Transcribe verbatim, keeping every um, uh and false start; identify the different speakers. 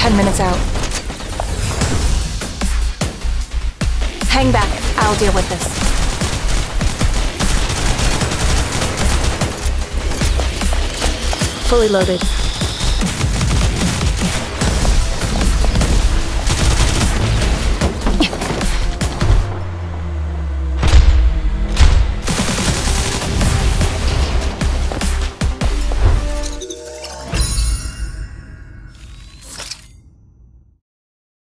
Speaker 1: ten minutes out. Hang back. I'll deal with this. Fully loaded.